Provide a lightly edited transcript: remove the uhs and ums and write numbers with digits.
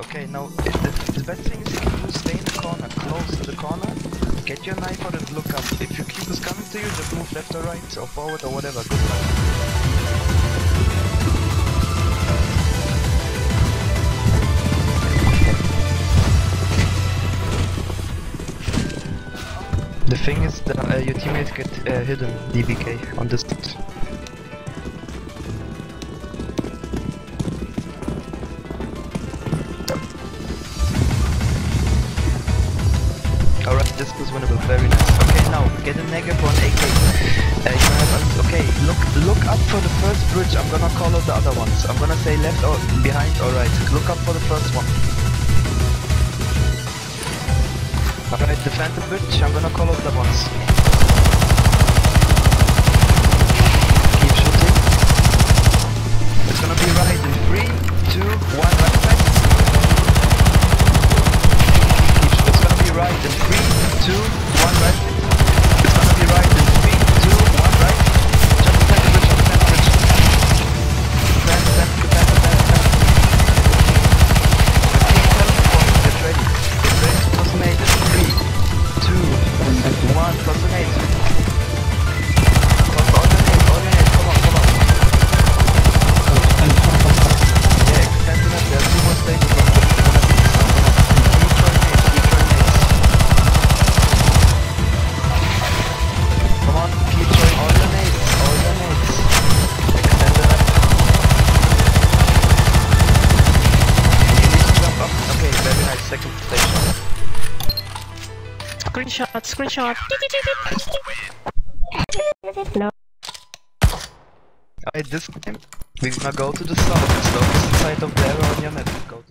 Okay, now the best thing is you can do stay in the corner, close to the corner, get your knife out and look up. If your cube is coming to you, just move left or right or forward or whatever. Good luck. The thing is that your teammates get hidden DBK on this. Alright, this was winnable, very nice. Okay, now get a negative on AK. You have okay, look up for the first bridge. I'm gonna call out the other ones. I'm gonna say left or behind or right. Look up for the first one. Alright, defend the bridge. I'm gonna call out the ones. Keep shooting. It's gonna be right in 3, 2, 1, right back. It's gonna be right in 3, 2, 1, right. It's gonna be right in 3, 2, 1, right. Just defend the bridge, defend the bridge. Defend. Get ready. Get ready to personate it. 3, 2, 1, personate. Alternate, come on. Yeah, extend it, there are 2 more stages of the keep throwing alternates. Extend it up. You need to jump up. Okay, very nice, second station. Screenshot. No. Alright, this time we're gonna go to the south. It's the opposite side of the arrow on your map. Go to